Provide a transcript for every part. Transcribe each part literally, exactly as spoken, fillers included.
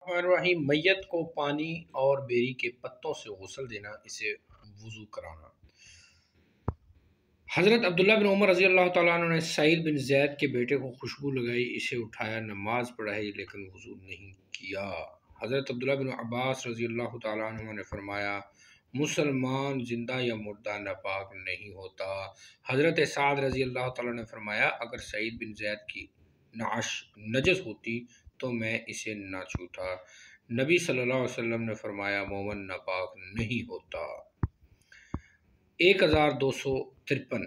रहीम मैयत को पानी और बेरी के पत्तों से गुस्ल देना, इसे वुज़ू कराना। हज़रत अब्दुल्ला बिन उमर रज़ी अल्लाह तआला अन्हु ने सईद बिन ज़ैद के बेटे को खुशबू लगाई, इसे उठाया, नमाज पढ़ाई लेकिन वुज़ू नहीं किया। हज़रत अब्दुल्ला बिन अब्बास रज़ी अल्लाह तआला अन्हुमा ने फरमाया, मुसलमान जिंदा या मुर्दा नापाक नहीं होता। हज़रत साद रज़ी अल्लाह तआला ने फरमाया, अगर सईद बिन ज़ैद की नाश नजस होती तो मैं इसे ना छूता। नबी सल्लल्लाहु अलैहि वसल्लम ने फरमाया, मोमन नापाक नहीं होता। एक हज़ार दो सौ तिरपन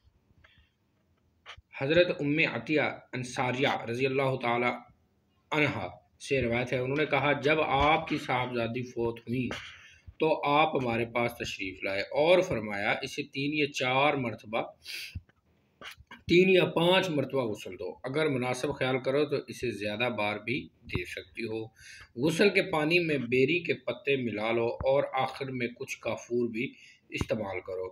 हज़रत उम्मे अतिया अंसारिया रज़ी अल्लाह तआला अन्हा से रवायत है, उन्होंने कहा, जब आपकी साहबजादी फौत हुई तो आप हमारे पास तशरीफ़ लाए और फरमाया, इसे तीन या चार मरतबा तीन या पाँच मरतबा गुस्ल दो। अगर मुनासिब ख्याल करो तो इसे ज़्यादा बार भी दे सकती हो। गुस्ल के पानी में बेरी के पत्ते मिला लो और आखिर में कुछ काफूर भी इस्तेमाल करो।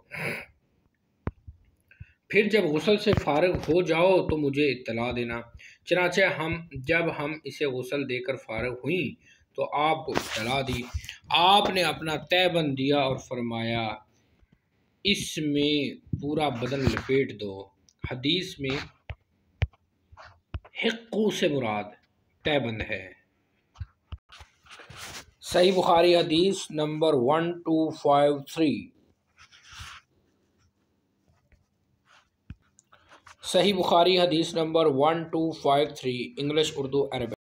फिर जब गुस्ल से फारिग हो जाओ तो मुझे इत्तला देना। चनाचे हम जब हम इसे गुस्ल देकर फारिग हुई तो आपको इत्तला दी। आपने अपना तहबंद दिया और फरमाया, इसमें पूरा बदन लपेट दो। हदीस में हिक्कू से मुराद तहबंद है। सही बुखारी हदीस number one two five three. सही बुखारी हदीस number one two five three. English, Urdu, Arabic.